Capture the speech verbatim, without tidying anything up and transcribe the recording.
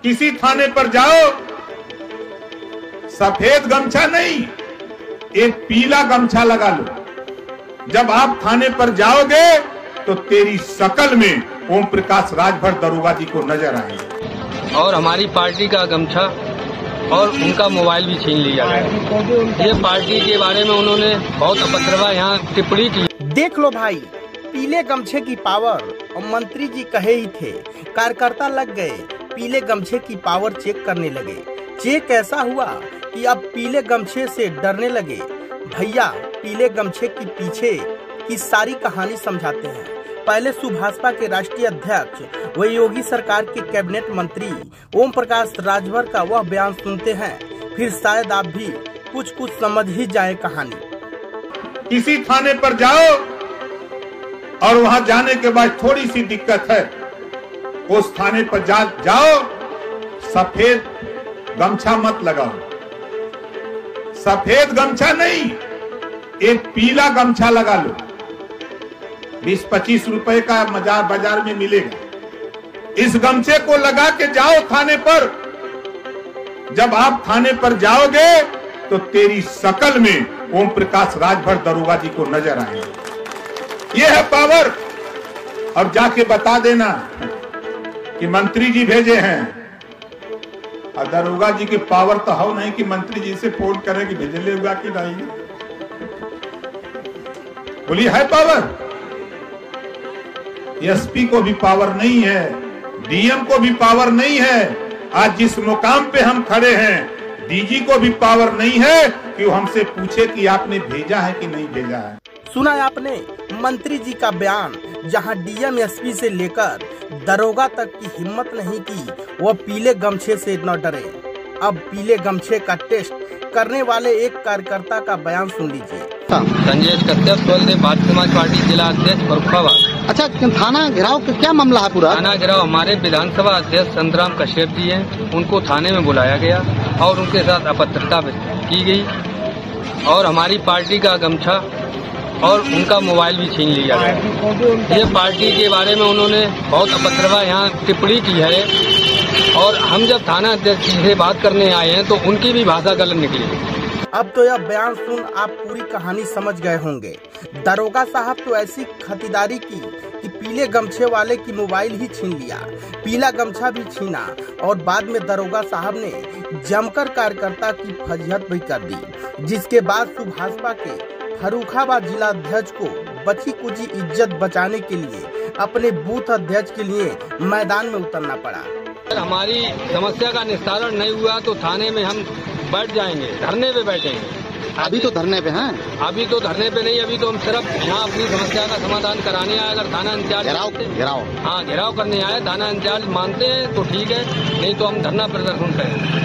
किसी थाने पर जाओ, सफेद गमछा नहीं, एक पीला गमछा लगा लो। जब आप थाने पर जाओगे तो तेरी शकल में ओम प्रकाश राजभर दरोगा जी को नजर आएंगे। और हमारी पार्टी का गमछा और उनका मोबाइल भी छीन लिया गया। ये पार्टी के बारे में उन्होंने बहुत अपत्रवा यहाँ टिप्पणी की। देख लो भाई, पीले गमछे की पावर, और मंत्री जी कहे ही थे, कार्यकर्ता लग गए, पीले गमछे की पावर चेक करने लगे। चेक ऐसा हुआ कि अब पीले गमछे से डरने लगे। भैया पीले गमछे के पीछे की सारी कहानी समझाते हैं। पहले सुभाषपा के राष्ट्रीय अध्यक्ष व योगी सरकार के कैबिनेट मंत्री ओम प्रकाश राजभर का वह बयान सुनते हैं, फिर शायद आप भी कुछ कुछ समझ ही जाए कहानी। किसी थाने पर जाओ और वहां जाने के बाद थोड़ी सी दिक्कत है, उस थाने पर जा, जाओ, सफेद गमछा मत लगाओ। सफेद गमछा नहीं, एक पीला गमछा लगा लो। बीस पच्चीस रुपए का बाजार बाजार में मिलेगा। इस गमछे को लगा के जाओ थाने पर। जब आप थाने पर जाओगे तो तेरी शकल में ओम प्रकाश राजभर दरोगा जी को नजर आएंगे। यह है पावर। और जाके बता देना कि मंत्री जी भेजे हैं। और दरोगा जी की पावर तो हो नहीं कि मंत्री जी से फोन करें कि भेजले हुआ कि नहीं। बोलिए है पावर। एसपी को भी पावर नहीं है, डीएम को भी पावर नहीं है। आज जिस मुकाम पे हम खड़े हैं, डीजी को भी पावर नहीं है कि वो हमसे पूछे कि आपने भेजा है कि नहीं भेजा है। सुना है आपने मंत्री जी का बयान, जहां डीएम एसपी से लेकर दरोगा तक की हिम्मत नहीं की वह पीले गमछे से न डरे। अब पीले गमछे का टेस्ट करने वाले एक कार्यकर्ता का बयान सुन लीजिए। संजय कश्यप बोलते भारतीय समाज पार्टी जिला अध्यक्ष फरुखाबाद। अच्छा, थाना घेराव का क्या मामला है पूरा? थाना घेराव हमारे विधानसभा अध्यक्ष संतराम कश्यप जी हैं, उनको थाने में बुलाया गया और उनके साथ अभद्रता की गई और हमारी पार्टी का गमछा और उनका मोबाइल भी छीन लिया गया। ये पार्टी के बारे में उन्होंने बहुत अपत्रवा यहाँ टिप्पणी की है और हम जब थाना अध्यक्ष से बात करने आए हैं तो उनकी भी भाषा गलत निकली। अब तो यह बयान सुन आप पूरी कहानी समझ गए होंगे। दरोगा साहब तो ऐसी खतीदारी की कि पीले गमछे वाले की मोबाइल ही छीन लिया, पीला गमछा भी छीना और बाद में दरोगा साहब ने जमकर कार्यकर्ता की फजीहत भी कर दी, जिसके बाद सुभाषपा के फरुखाबाद जिला अध्यक्ष को बची कुची इज्जत बचाने के लिए अपने बूथ अध्यक्ष के लिए मैदान में उतरना पड़ा। हमारी समस्या का निस्तारण नहीं हुआ तो थाने में हम बैठ जाएंगे, धरने पे बैठेंगे। अभी तो धरने पे हैं? अभी तो धरने पे नहीं, अभी तो हम सिर्फ यहाँ अपनी समस्या का समाधान कराने आए। अगर थाना इंचार्ज घेराव घेराव हाँ घेराव करने आए, थाना इंचार्ज मानते हैं तो ठीक है, नहीं तो हम धरना प्रदर्शन करेंगे।